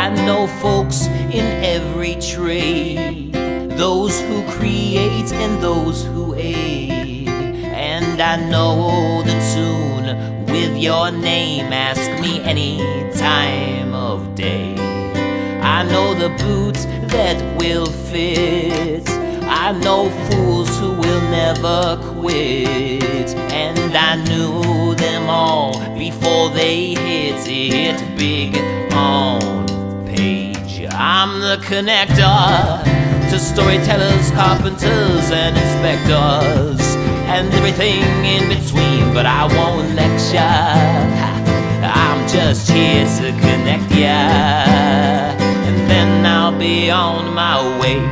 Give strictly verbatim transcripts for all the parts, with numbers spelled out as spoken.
I know folks in every trade, those who create and those who aid. And I know the tune with your name, ask me any time of day. I know the boots that will fit, I know fools who will never quit. And I knew them all before they hit it big on page. I'm the connector to storytellers, carpenters, and inspectors, and everything in between, but I won't lecture. I'm just here to connect ya, and then I'll be on my way.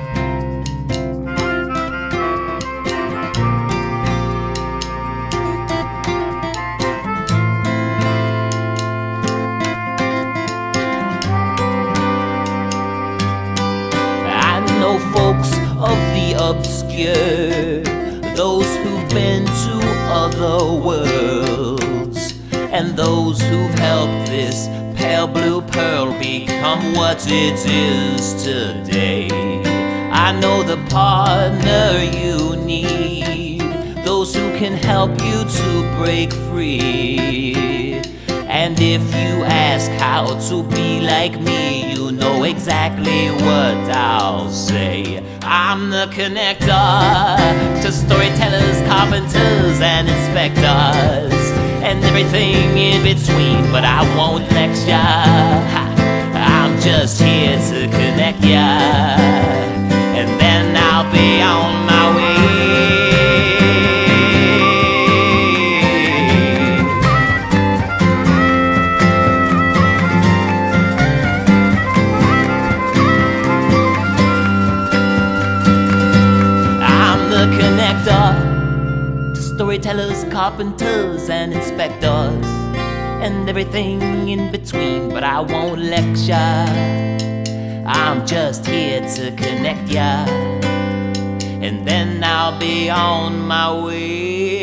I know folks of the obscure, those who've been to other worlds, and those who've helped this pale blue pearl become what it is today. I know the partner you need, those who can help you to break free. And if you ask how to be like me, you know exactly what I'll say. I'm the connector to storytellers, carpenters, and inspectors, and everything in between, but I won't lecture. I'm just here to connect ya, and then I'll be on my way. Connector to storytellers, carpenters, and inspectors, and everything in between, but I won't lecture. I'm just here to connect ya, and then I'll be on my way.